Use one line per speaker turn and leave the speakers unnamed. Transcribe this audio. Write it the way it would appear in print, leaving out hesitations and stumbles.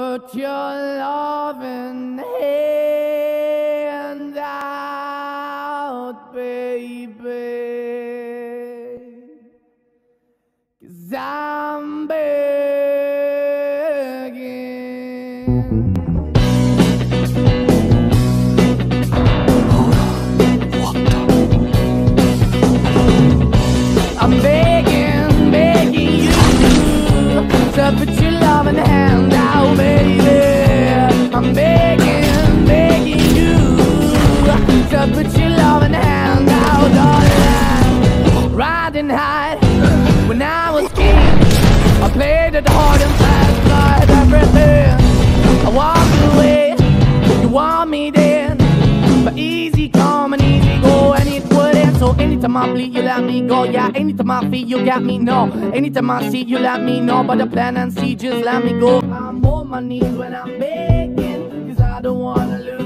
Put your loving hand out, baby, 'cause I'm begging. I'm begging, begging you to put your loving hand out, baby. I'm begging, begging you to put your loving hand out, darling. Riding high when I was king, I played it hard and fast, tried everything. I walked away, you want me then, but easy come and easy go, and it wouldn't. So anytime I bleed, you let me go. Yeah, anytime I feel, you got me, no. Anytime I see, you let me know. But the plan and see, just let me go. I'm on my knees when I'm begging, 'cause I don't wanna lose.